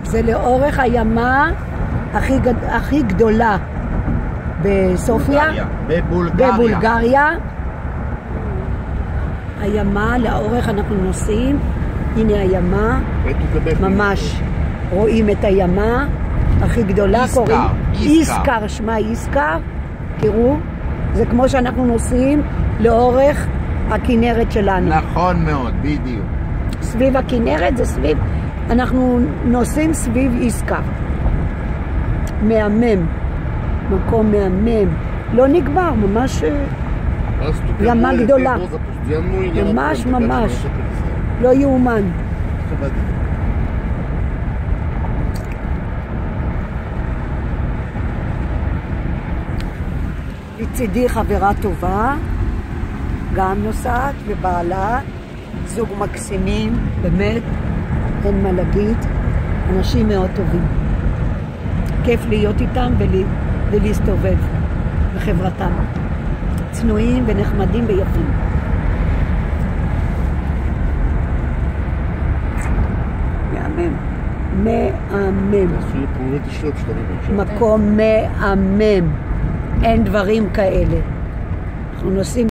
זה לאורך הימה הכי גדולה בסופיה, בבולגריה. הימה לאורך אנחנו נוסעים, הנה הימה, ממש רואים את הימה הכי גדולה, קוראים איסקר, שמה איסקר, תראו, זה כמו שאנחנו נוסעים לאורך הכנרת שלנו. נכון מאוד, בדיוק. סביב הכנרת זה סביב, אנחנו נוסעים סביב איסקר. מהמם, מקום מהמם, לא נגמר, ממש ימה גדולה, ממש ממש, לא יאומן. לצידי חברה טובה, גם נוסעת ובעלה, זוג מקסימים, באמת, אין מה להגיד, אנשים מאוד טובים. כיף להיות איתם ולהסתובב בחברתם. צנועים ונחמדים ויפים. מהמם. מהמם. מקום מהמם. אין דברים כאלה. אנחנו נוסעים